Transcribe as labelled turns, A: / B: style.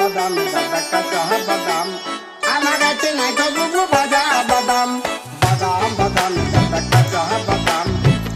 A: বাদাম, দাদা কাঁচা বাদাম, আমার কাছে নাই তো বুবু ভাজা বাদাম।